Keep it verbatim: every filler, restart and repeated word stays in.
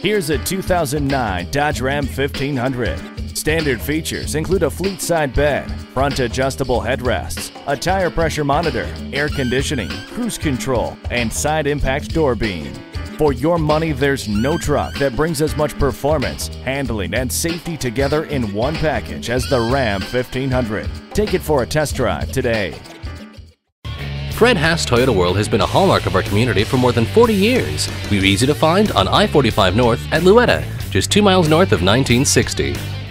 Here's a two thousand nine Dodge Ram fifteen hundred. Standard features include a fleet side bed, front adjustable headrests, a tire pressure monitor, air conditioning, cruise control, and side impact door beam. For your money, there's no truck that brings as much performance, handling, and safety together in one package as the Ram fifteen hundred. Take it for a test drive today. Fred Haas Toyota World has been a hallmark of our community for more than forty years. We're easy to find on I forty-five North at Louetta, just two miles north of nineteen sixty.